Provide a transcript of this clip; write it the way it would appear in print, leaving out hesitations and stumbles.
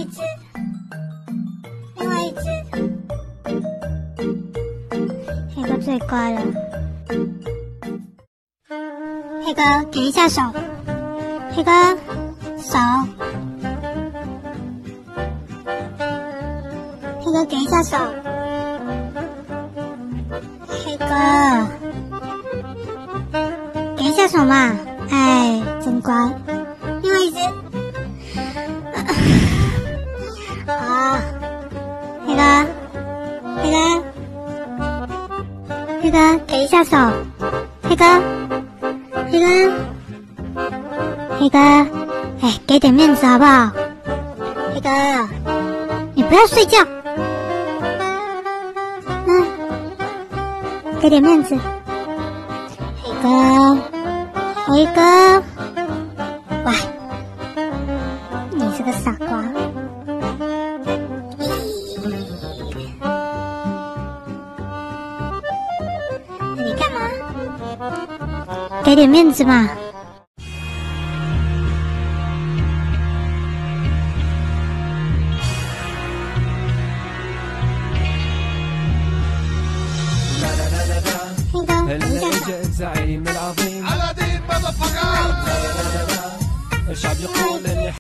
只，另外一只，黑哥最乖了。黑哥，给一下手。黑哥，手。黑哥，给一下手。黑哥，给一下手嘛。哎，真乖。另外一只。好，黑哥，黑哥，黑哥，给一下手。黑哥，黑哥，黑哥，哎，给点面子好不好？黑哥，你不要睡觉。给点面子。黑哥，黑哥，喂，你是个傻瓜。你干嘛？给点面子嘛。 الزعيم العظيم على دين الشعب يقول